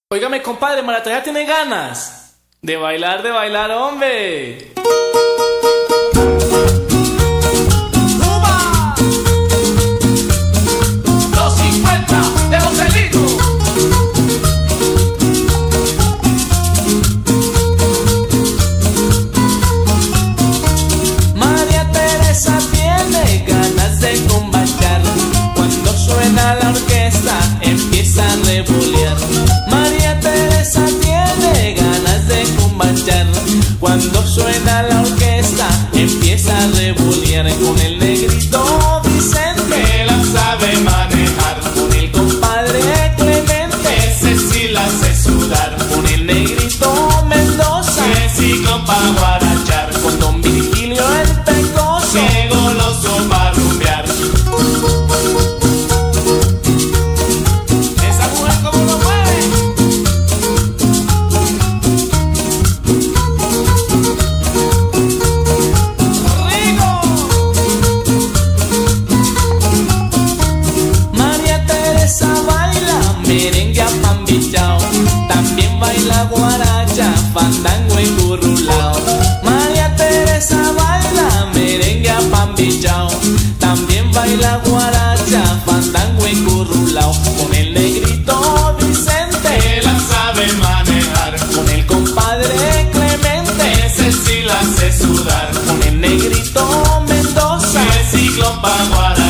Óigame, compadre, Maracaibo tiene ganas de bailar, hombre. ¡Uba! 250 de Joselito. María Teresa tiene ganas de combatir. Cuando suena la orquesta empieza a revolear. María Teresa tiene ganas de combatir. Cuando suena la orquesta empieza a revolear. Con el negrito Vicente que la sabe manejar, con el compadre Clemente ese sí la hace sudar, con el negrito Mendoza que sí compa guarachar, con don Virgilio el Pecoso que goloso pa' rumbear. esa mujer como lo mueve. ¡Rico! María Teresa baila merengue apambichao, también baila guaracha, fandango y currulao. María Teresa baila merengue apambichao, también baila guaracha, fandango y currulao. Con el negrito Vicente Que la sabe manejar, con el compadre Clemente, ese sí la hace sudar, con el negrito Mendoza que sí compa guarachar.